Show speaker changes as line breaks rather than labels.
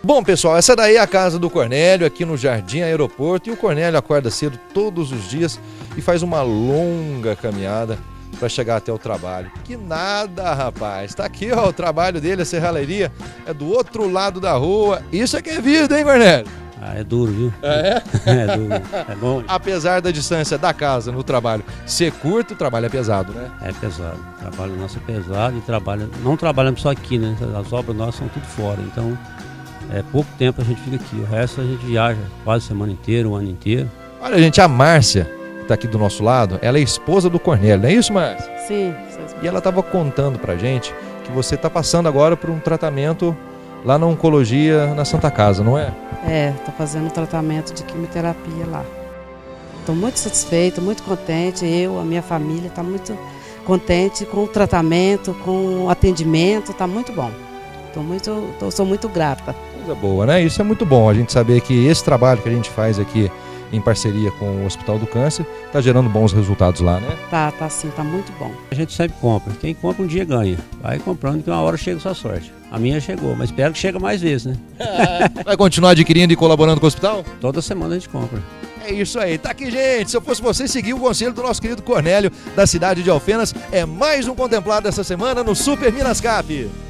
Bom, pessoal, essa daí é a casa do Cornélio, aqui no Jardim Aeroporto. E o Cornélio acorda cedo todos os dias e faz uma longa caminhada para chegar até o trabalho. Que nada, rapaz. Tá aqui, ó, o trabalho dele, a serralheria, é do outro lado da rua. Isso é que é vida, hein, Cornélio?
Ah, é duro, viu?
É?
É duro. É bom.
Apesar da distância da casa no trabalho ser curto, o trabalho é pesado, né?
É pesado. O trabalho nosso é pesado e não trabalhamos só aqui, né? As obras nossas são tudo fora. Então, é pouco tempo a gente fica aqui. O resto a gente viaja quase a semana inteira, o ano inteiro.
Olha, gente, a Márcia, que tá aqui do nosso lado, ela é esposa do Cornélio, não é isso, Márcia?
Sim.
E ela estava contando pra gente que você está passando agora por um tratamento lá na oncologia na Santa Casa, não é?
É, tô fazendo um tratamento de quimioterapia lá. Estou muito satisfeita, muito contente. Eu, a minha família, está muito contente com o tratamento, com o atendimento, está muito bom. Sou muito grata.
Coisa boa, né? Isso é muito bom, a gente saber que esse trabalho que a gente faz aqui em parceria com o Hospital do Câncer está gerando bons resultados lá, né?
Tá sim, tá muito bom.
A gente sempre compra. Quem compra um dia ganha. Vai comprando que uma hora chega a sua sorte. A minha chegou, mas espero que chegue mais vezes, né?
Vai continuar adquirindo e colaborando com o hospital?
Toda semana a gente compra.
É isso aí, tá aqui, gente. Se eu fosse você, seguir o conselho do nosso querido Cornélio, da cidade de Alfenas. É mais um contemplado dessa semana no Super Minas Cap.